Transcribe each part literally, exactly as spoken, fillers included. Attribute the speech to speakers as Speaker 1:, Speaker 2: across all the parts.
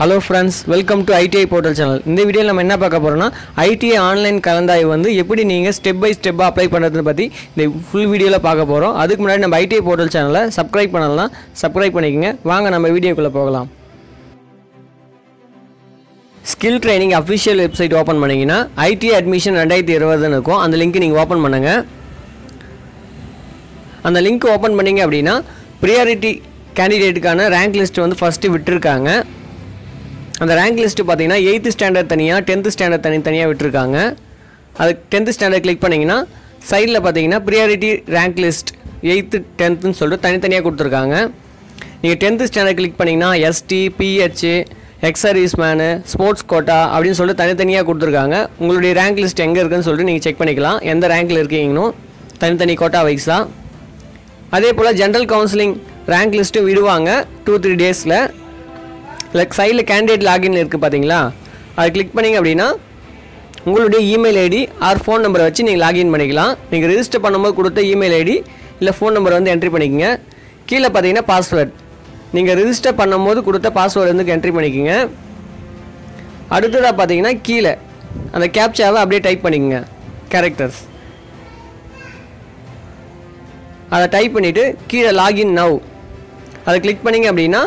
Speaker 1: Hello friends, welcome to I T I Portal channel. இந்த வீடியோல நம்ம என்ன பார்க்க போறோம்னா I T I ஆன்லைன் கலந்தாய்வு வந்து எப்படி நீங்க ஸ்டெப் பை ஸ்டெப்பா அப்ளை பண்றதுன்னு பத்தி இந்த ফুল வீடியோல பார்க்க போறோம். அதுக்கு முன்னாடி நம்ம I T I Portal சேனலை சப்ஸ்கிரைப் பண்ணலனா சப்ஸ்கிரைப் பண்ணிக்கங்க. வாங்க நம்ம வீடியோக்குள்ள போகலாம். Skill Training official website open பண்ணீங்கனா I T I admission twenty twenty ன்னு இருக்கும். அந்த லிங்க் நீங்க ஓபன் பண்ணுங்க. அந்த லிங்க் ஓபன் பண்ணீங்க அப்படினா priority கேண்டிடேட்டுக்கான ரேங்க் லிஸ்ட் வந்து ஃபர்ஸ்ட் விட்டுருக்காங்க. அந்த ரேங்க் லிஸ்ட் பாத்தீங்கன்னா eighth ஸ்டாண்டர்ட் தனியா tenth ஸ்டாண்டர்ட் தனி தனியா விட்டுருக்காங்க. அது tenth ஸ்டாண்டர்ட் கிளிக் பண்ணீங்கனா சைடுல பாத்தீங்கன்னா priority rank list eighth tenth ன்னு சொல்லிட்டு தனி தனியா கொடுத்திருக்காங்க. நீங்க tenth ஸ்டாண்டர்ட் கிளிக் பண்ணீங்கனா S T P H ex serviceman sports quota அப்படினு சொல்லிட்டு தனி தனியா கொடுத்திருக்காங்க. உங்களுடைய ரேங்க் லிஸ்ட் எங்க இருக்குன்னு சொல்லிட்டு நீங்க செக் பண்ணிக்கலாம். எந்த ரேங்க்ல இருக்கீங்கனோ தனி தனி கோட்டா வைஸா. அதே போல ஜெனரல் கவுன்சிலிங் ரேங்க் லிஸ்ட் விடுவாங்க two three டேஸ்ல. லைக் சைடில் கேண்டிடேட் லாகின் இருக்குது பார்த்தீங்களா, அதை கிளிக் பண்ணிங்க அப்படின்னா உங்களுடைய இமெயில் ஐடி ஆர் ஃபோன் நம்பரை வச்சு நீங்கள் லாகின் பண்ணிக்கலாம். நீங்கள் ரெஜிஸ்டர் பண்ணும்போது கொடுத்த இமெயில் ஐடி இல்லை ஃபோன் நம்பரை வந்து என்ட்ரி பண்ணிக்கோங்க. கீழே பார்த்தீங்கன்னா பாஸ்வேர்ட் நீங்கள் ரெஜிஸ்டர் பண்ணும்போது கொடுத்த பாஸ்வேர்டு வந்து என்ட்ரி பண்ணிக்கோங்க. அடுத்ததாக பார்த்தீங்கன்னா கீழே அந்த கேப்சாவை அப்படியே டைப் பண்ணிக்கோங்க, கேரக்டர்ஸ் அதை டைப் பண்ணிவிட்டு கீழே லாகின் நவ் அதை கிளிக் பண்ணிங்க அப்படின்னா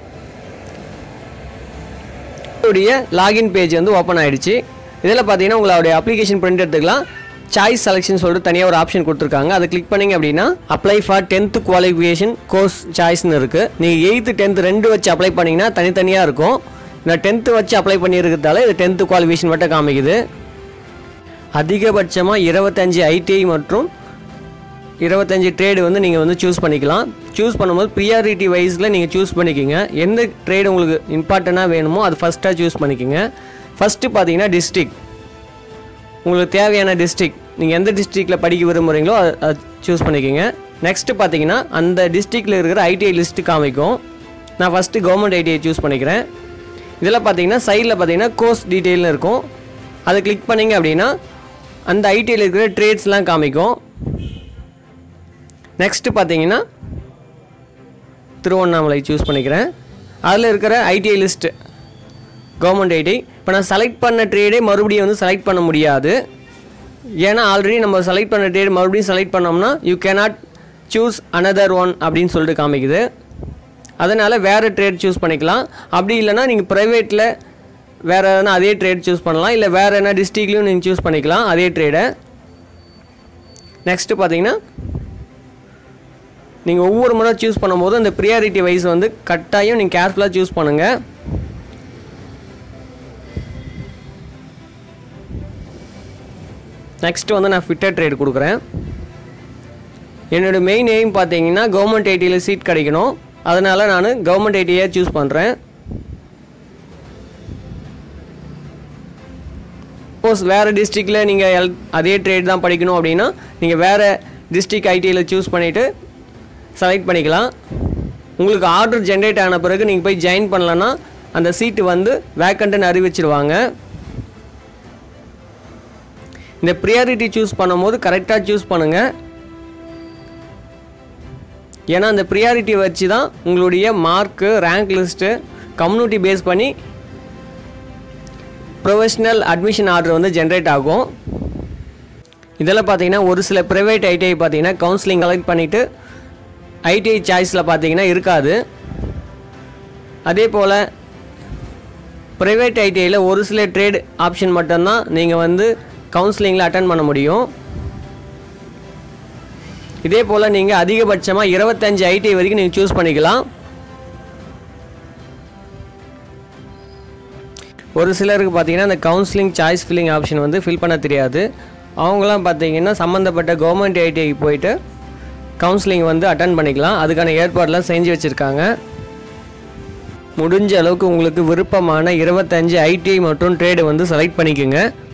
Speaker 1: உங்களுடைய லாகின் பேஜ் வந்து ஓப்பன் ஆயிடுச்சு. இதில் பார்த்தீங்கன்னா உங்களுடைய அப்ளிகேஷன் பிரிண்ட் எடுத்துக்கலாம். சாய்ஸ் செலெக்ஷன் சொல்லிட்டு தனியாக ஒரு ஆப்ஷன் கொடுத்துருக்காங்க. அதை கிளிக் பண்ணிங்க அப்படின்னா apply for tenth qualification course சாய்ஸ்னு இருக்குது. நீங்கள் எயித்து டென்த் ரெண்டு வச்சு அப்ளை பண்ணிங்கன்னா தனித்தனியாக இருக்கும். நான் டென்த்து வச்சு அப்ளை பண்ணியிருக்கிறதால இது டென்த்து குவாலிஃபிகேஷன் மட்டும் காமிக்குது. அதிகபட்சமாக இருபத்தஞ்சி I T I மற்றும் இருபத்தஞ்சி ட்ரேடு வந்து நீங்கள் வந்து சூஸ் பண்ணிக்கலாம். சூஸ் பண்ணும்போது ப்ரியாரிட்டி வைஸில் நீங்கள் சூஸ் பண்ணிக்கோங்க. எந்த ட்ரேடு உங்களுக்கு இம்பார்ட்டண்ட்டாக வேணுமோ அது ஃபஸ்ட்டாக சூஸ் பண்ணிக்கோங்க. ஃபஸ்ட்டு பார்த்தீங்கன்னா டிஸ்ட்ரிக், உங்களுக்கு தேவையான டிஸ்ட்ரிக் நீங்கள் எந்த டிஸ்ட்ரிக்டில் படிக்க விரும்புகிறீங்களோ அதை சூஸ் பண்ணிக்கோங்க. நெக்ஸ்ட்டு பார்த்தீங்கன்னா அந்த டிஸ்ட்ரிக்டில் இருக்கிற I T I லிஸ்ட்டு காமிக்கும். நான் first government I T I choose பண்ணிக்கிறேன். இதில் பார்த்தீங்கன்னா சைடில் பார்த்தீங்கன்னா கோர்ஸ் டீட்டெயில்னு இருக்கும். அதை கிளிக் பண்ணிங்க அப்படின்னா அந்த I T Iயில் இருக்கிற ட்ரேட்ஸ்லாம் காமிக்கும். நெக்ஸ்ட்டு பார்த்தீங்கன்னா திருவண்ணாமலை சூஸ் பண்ணிக்கிறேன். அதில் இருக்கிற I T I list government I T I. இப்போ நான் செலக்ட் பண்ண ட்ரேடே மறுபடியும் வந்து செலக்ட் பண்ண முடியாது. ஏன்னா ஆல்ரெடி நம்ம செலக்ட் பண்ண ட்ரேட் மறுபடியும் செலக்ட் பண்ணோம்னா you cannot choose another one அப்படின்னு சொல்லிட்டு காமிக்குது. அதனால் வேறு ட்ரேட் சூஸ் பண்ணிக்கலாம். அப்படி இல்லைனா நீங்கள் ப்ரைவேட்டில் வேறு எதனா அதே ட்ரேட் சூஸ் பண்ணலாம். இல்லை வேறு என்ன டிஸ்ட்ரிக்ட்லையும் நீங்கள் சூஸ் பண்ணிக்கலாம் அதே ட்ரேடை. நெக்ஸ்ட்டு பார்த்தீங்கன்னா நீங்கள் ஒவ்வொரு முறை சூஸ் பண்ணும்போது அந்த ப்ரியாரிட்டி வைஸ் வந்து கட்டாயம் நீங்கள் கேர்ஃபுல்லாக சூஸ் பண்ணுங்கள். நெக்ஸ்ட்டு வந்து நான் ஃபிட்டர் ட்ரேட் கொடுக்குறேன். என்னோடய மெயின் எய்ம் பார்த்தீங்கன்னா கவர்மெண்ட் I T Iயில் சீட் கிடைக்கணும். அதனால் நான் கவர்மெண்ட் I T Iயை சூஸ் பண்ணுறேன். சப்போஸ் வேறு டிஸ்ட்ரிக்டில் நீங்கள் எல் அதே ட்ரேட் தான் படிக்கணும் அப்படின்னா நீங்கள் வேறு டிஸ்ட்ரிக்ட் I T Iயில் சூஸ் பண்ணிவிட்டு செலக்ட் பண்ணிக்கலாம். உங்களுக்கு ஆர்டர் ஜென்ரேட் ஆன பிறகு நீங்கள் போய் ஜாயின் பண்ணலன்னா அந்த சீட்டு வந்து வேக்கண்ட்டுன்னு அறிவிச்சிருவாங்க. இந்த ப்ரியாரிட்டி சூஸ் பண்ணும்போது கரெக்டாக சூஸ் பண்ணுங்கள். ஏன்னா அந்த ப்ரியாரிட்டி வச்சு தான் உங்களுடைய mark rank list community base பண்ணி ப்ரொஃபஷ்னல் அட்மிஷன் ஆர்டர் வந்து ஜென்ரேட் ஆகும். இதெல்லாம் பார்த்தீங்கன்னா ஒரு சில ப்ரைவேட் I T I பார்த்தீங்கன்னா கவுன்சிலிங் கலெக்ட் பண்ணிவிட்டு I T I சாய்ஸில் பார்த்தீங்கன்னா இருக்காது. அதே போல் ப்ரைவேட் I T Iயில் ஒரு சில ட்ரேட் ஆப்ஷன் மட்டும்தான் நீங்கள் வந்து கவுன்சிலிங்கில் அட்டன் பண்ண முடியும். இதே போல் நீங்கள் அதிகபட்சமாக இருபத்தஞ்சி I T I வரைக்கும் நீங்கள் சூஸ் பண்ணிக்கலாம். ஒரு சிலருக்கு பார்த்தீங்கன்னா அந்த கவுன்சிலிங் சாய்ஸ் ஃபில்லிங் ஆப்ஷன் வந்து ஃபில் பண்ண தெரியாது. அவங்களாம் பார்த்தீங்கன்னா சம்மந்தப்பட்ட கவர்மெண்ட் I T I போயிட்டு கவுன்சிலிங் வந்து அட்டன் பண்ணிக்கலாம். அதுக்கான ஏற்பாடெலாம் செஞ்சு வச்சுருக்காங்க. முடிஞ்ச அளவுக்கு உங்களுக்கு விருப்பமான இருபத்தஞ்சி I T I மற்றும் ட்ரேடு வந்து செலக்ட் பண்ணிக்கோங்க.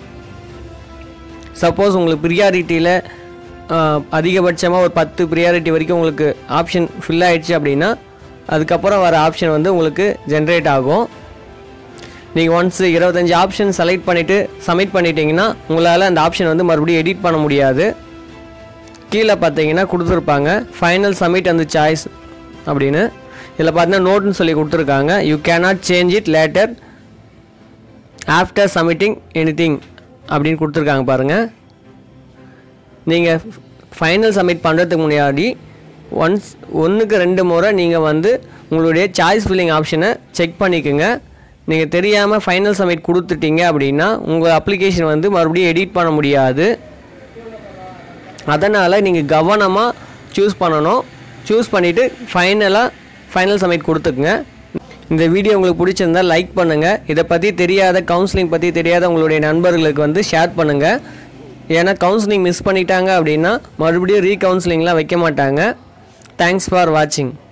Speaker 1: சப்போஸ் உங்களுக்கு ப்ரியாரிட்டியில் அதிகபட்சமாக ஒரு பத்து ப்ரியாரிட்டி வரைக்கும் உங்களுக்கு ஆப்ஷன் ஃபில் ஆகிடுச்சு அப்படின்னா அதுக்கப்புறம் வர ஆப்ஷன் வந்து உங்களுக்கு ஜென்ரேட் ஆகும். நீங்கள் ஒன்ஸ் இருபத்தஞ்சி ஆப்ஷன் செலக்ட் பண்ணிவிட்டு சப்மிட் பண்ணிட்டீங்கன்னா உங்களால் அந்த ஆப்ஷன் வந்து மறுபடியும் எடிட் பண்ண முடியாது. கீழே பார்த்தீங்கன்னா கொடுத்துருப்பாங்க ஃபைனல் சப்மிட் அந்த சாய்ஸ் அப்படின்னு. இதில் பார்த்தீங்கன்னா நோட்னு சொல்லி கொடுத்துருக்காங்க. You cannot change it later after submitting anything அப்படின்னு கொடுத்துருக்காங்க பாருங்கள். நீங்கள் ஃபைனல் சப்மிட் பண்ணுறதுக்கு முன்னாடி ஒன்ஸ் ஒன்றுக்கு ரெண்டு முறை நீங்கள் வந்து உங்களுடைய சாய்ஸ் ஃபில்லிங் ஆப்ஷனை செக் பண்ணிக்கோங்க. நீங்கள் தெரியாமல் ஃபைனல் சப்மிட் கொடுத்துட்டீங்க அப்படின்னா உங்கள் அப்ளிகேஷன் வந்து மறுபடியும் எடிட் பண்ண முடியாது. அதனால் நீங்கள் கவனமாக சூஸ் பண்ணணும். சூஸ் பண்ணிவிட்டு ஃபைனலாக ஃபைனல் சப்மிட் கொடுத்துக்குங்க. இந்த வீடியோ உங்களுக்கு பிடிச்சிருந்தால் லைக் பண்ணுங்கள். இதை பற்றி தெரியாத கவுன்சிலிங் பற்றி தெரியாத உங்களுடைய நண்பர்களுக்கு வந்து ஷேர் பண்ணுங்கள். ஏன்னா கவுன்சிலிங் மிஸ் பண்ணிட்டாங்க அப்படின்னா மறுபடியும் ரீகவுன்சிலிங்லாம் வைக்க மாட்டாங்க. தேங்க்ஸ் ஃபார் வாட்சிங்.